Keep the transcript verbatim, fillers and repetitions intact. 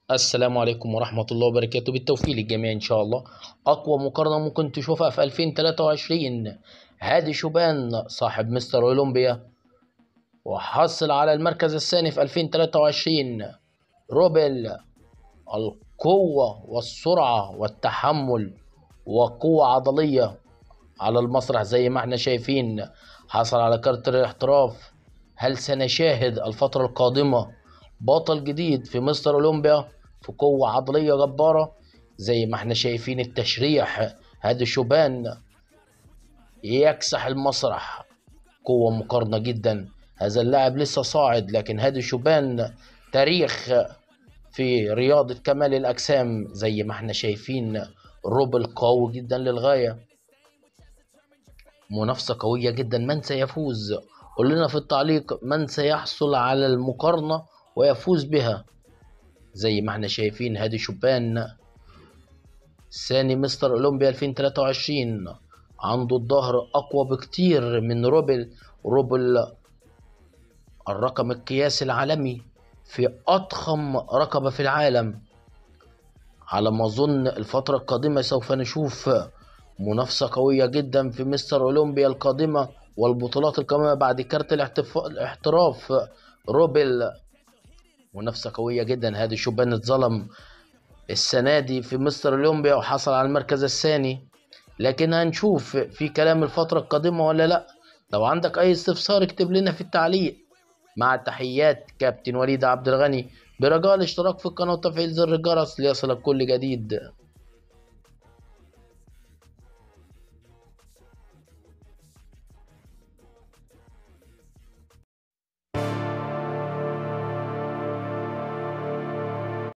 السلام عليكم ورحمة الله وبركاته، بالتوفيق للجميع إن شاء الله. أقوى مقارنة ممكن تشوفها في ألفين وتلاتة وعشرين، هادي شوبان صاحب مستر أولمبيا وحصل على المركز الثاني في ألفين وتلاتة وعشرين. روبل، القوة والسرعة والتحمل وقوة عضلية على المسرح زي ما احنا شايفين، حصل على كارت الاحتراف. هل سنشاهد الفترة القادمة بطل جديد في مستر أولمبيا في قوة عضلية جبارة زي ما احنا شايفين التشريح؟ هادي شوبان يكسح المسرح، قوة مقارنة جدا. هذا اللاعب لسه صاعد، لكن هادي شوبان تاريخ في رياضة كمال الأجسام زي ما احنا شايفين. روبل قوي جدا للغاية، منافسة قوية جدا. من سيفوز؟ قل لنا في التعليق من سيحصل على المقارنة ويفوز بها. زي ما احنا شايفين هادي شوبان ثاني مستر أولمبيا ألفين وتلاتة وعشرين، عنده الظهر أقوى بكتير من روبل. روبل الرقم القياسي العالمي في أضخم رقبة في العالم. على ما أظن الفترة القادمة سوف نشوف منافسة قوية جدا في مستر أولمبيا القادمة والبطولات القادمة بعد كارت الاحتراف. روبل منافسة قوية جدا. هادي شوبان اتظلم السنة دي في مستر أولمبيا وحصل على المركز الثاني، لكن هنشوف في كلام الفترة القادمة ولا لأ. لو عندك أي استفسار اكتب لنا في التعليق. مع تحيات كابتن وليد عبد الغني، برجاء الاشتراك في القناة وتفعيل زر الجرس ليصلك كل جديد.